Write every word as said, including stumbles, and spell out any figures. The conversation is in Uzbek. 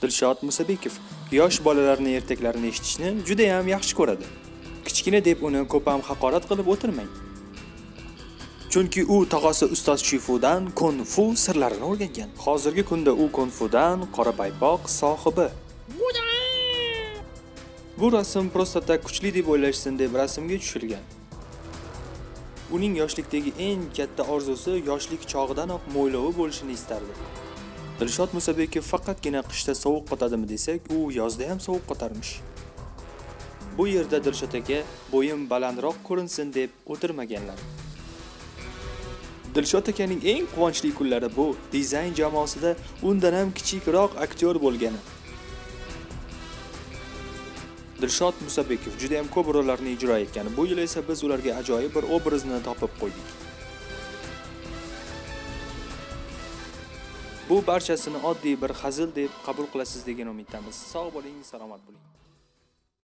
Dilshod Musabekov yosh bolalarning ertaklarini eshitishni juda ham yaxshi ko'radi. Kichkina deb uni ko'p ham haqorat qilib o'tirmang. Chunki u tog'asi ustoz Shifudan kung fu sirlarini o'rgangan. Hozirgi kunda u kung fudan qora paypoq sohibi. Bu rasm prostata kuchli deb o'ylashsin deb rasmga tushilgan. Uning yoshlikdagi eng katta orzusi yoshlik chog'idanoq mo'ylovi bo'lishini istardi. Dilshod Musabekov faqatgina qishda sovuq qotadimi desak, u yozda ham sovuq qotarmish. Bu yerda Dilshod aka bo'yim balandroq ko'rinsin deb o'tirmaganlar. Dilshod akaning eng quvonchli kunlari bu dizayn jamoasida undan ham kichikroq aktyor bo'lgani. Dilshod Musabekov juda ham ko'p rollarni ijro etgan. Bu yil esa biz ularga ajoyib bir obrazni topib qo'ydik. Bu barchasini oddiy bir hazil deb qabul qilasiz degan umiddamiz. Sog' bo'ling, salomat bo'ling.